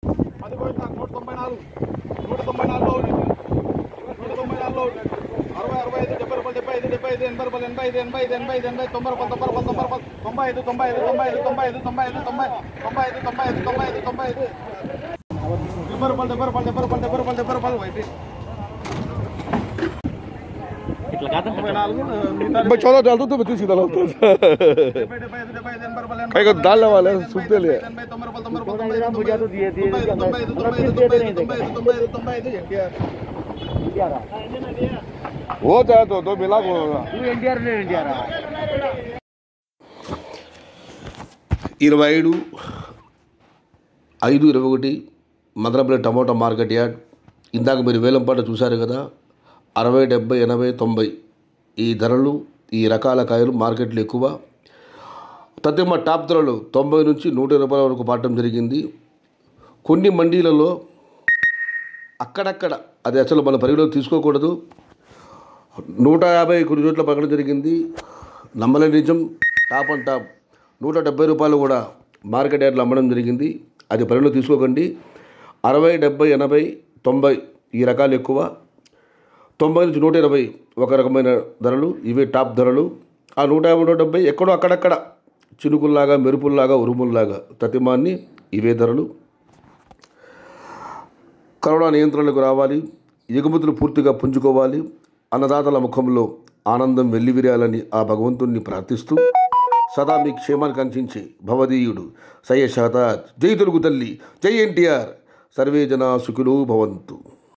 అది పోయి 194 194 60 65 70 75 80 चलो चल तो बच्ची सीधा लगता है को दाल वाले सुनते लिए वो चाहे तो मिला को NTR 27/5/21 Madanapalle tomato market yard. ఇందాక మీరు వేలంపాట చూశారు కదా, 60, 70, 80, 90 ఈ ధరలు, ఈ రకాల కాయలు మార్కెట్లో ఎక్కువ. తదిమ టాప్ ధరలు 90 నుంచి 120 రూపాయల వరకు పడటం జరిగింది. కొన్ని మండీలలో అక్కడక్కడ, అది అసలు మన పరిగణలోకి తీసుకోకూడదు, 150 కొన్ని చోట్ల పడడం జరిగింది. నమ్మలేని నిజం, టాప్ అండ్ టాప్ 170 రూపాయలు కూడా మార్కెట్ యార్డ్లో అమ్మడం జరిగింది. అది పరిగణలో తీసుకోకండి. 60, 70, 80, 90 ఈ రకాలు ఎక్కువ. 90 నుంచి 120 ఒక రకమైన ధరలు, ఇవే టాప్ ధరలు. ఆ 150, 170 ఎక్కడో అక్కడక్కడ చినుకుల్లాగా, మెరుపుల్లాగా, ఉరుముల్లాగా తతిమాన్ని ఇవే ధరలు. కరోనా నియంత్రణకు రావాలి, ఎగుమతులు పూర్తిగా పుంజుకోవాలి, అన్నదాతల ముఖంలో ఆనందం వెల్లివిరాలని ఆ భగవంతుణ్ణి ప్రార్థిస్తూ సదా మీ క్షేమాన్ని కాంక్షించే భవదీయుడు సయ్య షహతాజ్. జై తెలుగు తల్లి, జై ఎన్టీఆర్. సర్వే జనా సుఖినో భవంతు.